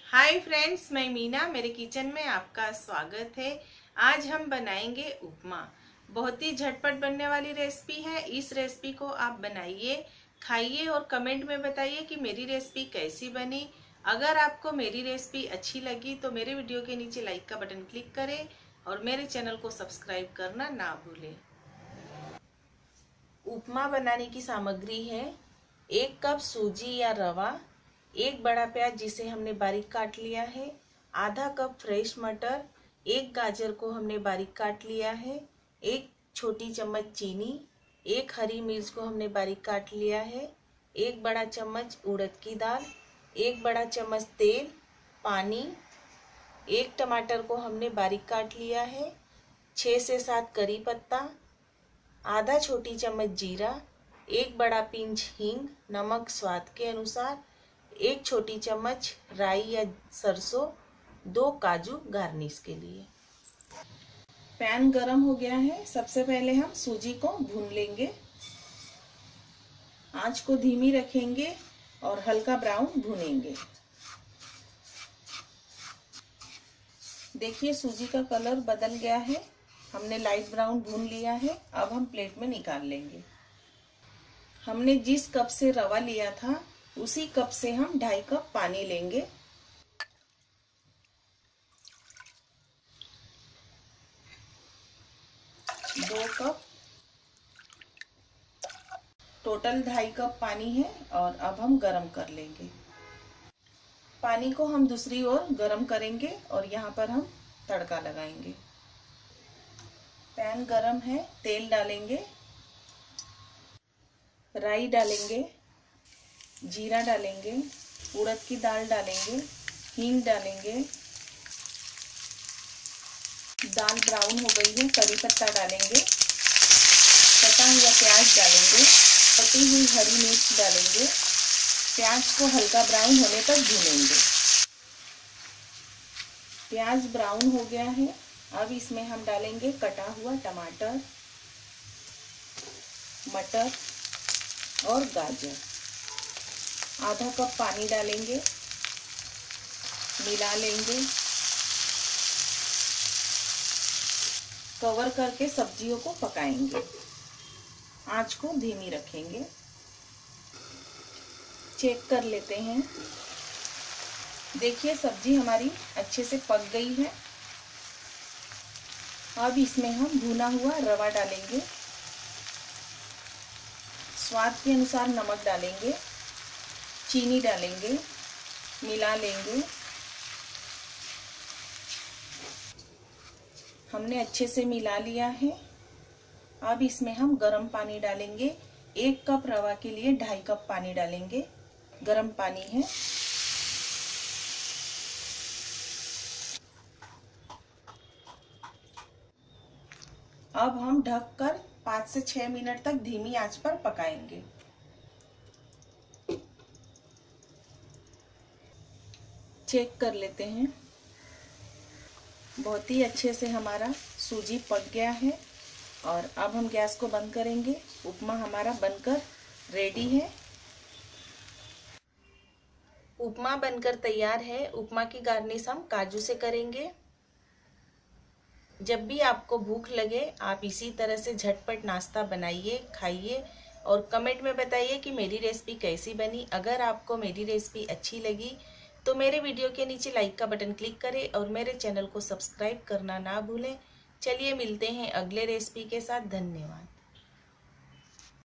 Hi friends, मैं मीना। मेरे kitchen में आपका स्वागत है। आज हम बनाएंगे उपमा। बहुत ही झटपट बनने वाली रेसिपी है। इस रेसिपी को आप बनाइए, खाइए और कमेंट में बताइए कि मेरी रेसिपी कैसी बनी। अगर आपको मेरी रेसिपी अच्छी लगी तो मेरे वीडियो के नीचे लाइक का बटन क्लिक करें और मेरे चैनल को सब्सक्राइब करना ना भूलें। उपमा बनाने की सामग्री है 1 कप सूजी या रवा, 1 बड़ा प्याज जिसे हमने बारीक काट लिया है, आधा कप फ्रेश मटर, 1 गाजर को हमने बारीक काट लिया है, 1 छोटी चम्मच चीनी, 1 हरी मिर्च को हमने बारीक काट लिया है, 1 बड़ा चम्मच उड़द की दाल, 1 बड़ा चम्मच तेल, पानी, 1 टमाटर को हमने बारीक काट लिया है, 6 से 7 करी पत्ता, आधा छोटी चम्मच जीरा, 1 बड़ा पिंच हींग, नमक स्वाद के अनुसार, 1 छोटी चम्मच राई या सरसों, 2 काजू गार्निश के लिए। पैन गरम हो गया है। सबसे पहले हम सूजी को भून लेंगे। आंच को धीमी रखेंगे और हल्का ब्राउन भूनेंगे। देखिए सूजी का कलर बदल गया है। हमने लाइट ब्राउन भून लिया है। अब हम प्लेट में निकाल लेंगे। हमने जिस कप से रवा लिया था उसी कप से हम 2.5 कप पानी लेंगे। दो कप, टोटल 2.5 कप पानी है। और अब हम गरम कर लेंगे। पानी को हम दूसरी ओर गरम करेंगे और यहाँ पर हम तड़का लगाएंगे। पैन गरम है, तेल डालेंगे, राई डालेंगे, जीरा डालेंगे, उड़द की दाल डालेंगे, हींग डालेंगे। दाल ब्राउन हो गई है, करी पत्ता डालेंगे, कटा हुआ प्याज डालेंगे, कटी हुई हरी मिर्च डालेंगे। प्याज को हल्का ब्राउन होने तक भूनेंगे। प्याज ब्राउन हो गया है। अब इसमें हम डालेंगे कटा हुआ टमाटर, मटर और गाजर। आधा कप पानी डालेंगे, मिला लेंगे। कवर करके सब्जियों को पकाएंगे। आंच को धीमी रखेंगे। चेक कर लेते हैं। देखिए सब्जी हमारी अच्छे से पक गई है। अब इसमें हम भुना हुआ रवा डालेंगे, स्वाद के अनुसार नमक डालेंगे, चीनी डालेंगे, मिला लेंगे। हमने अच्छे से मिला लिया है। अब इसमें हम गर्म पानी डालेंगे। 1 कप रवा के लिए 2.5 कप पानी डालेंगे। गर्म पानी है। अब हम ढककर 5 से 6 मिनट तक धीमी आंच पर पकाएंगे। चेक कर लेते हैं। बहुत ही अच्छे से हमारा सूजी पक गया है और अब हम गैस को बंद करेंगे। उपमा हमारा बनकर रेडी है। उपमा बनकर तैयार है। उपमा की गार्निश हम काजू से करेंगे। जब भी आपको भूख लगे आप इसी तरह से झटपट नाश्ता बनाइए, खाइए और कमेंट में बताइए कि मेरी रेसिपी कैसी बनी। अगर आपको मेरी रेसिपी अच्छी लगी तो मेरे वीडियो के नीचे लाइक का बटन क्लिक करें और मेरे चैनल को सब्सक्राइब करना ना भूलें। चलिए मिलते हैं अगले रेसिपी के साथ। धन्यवाद।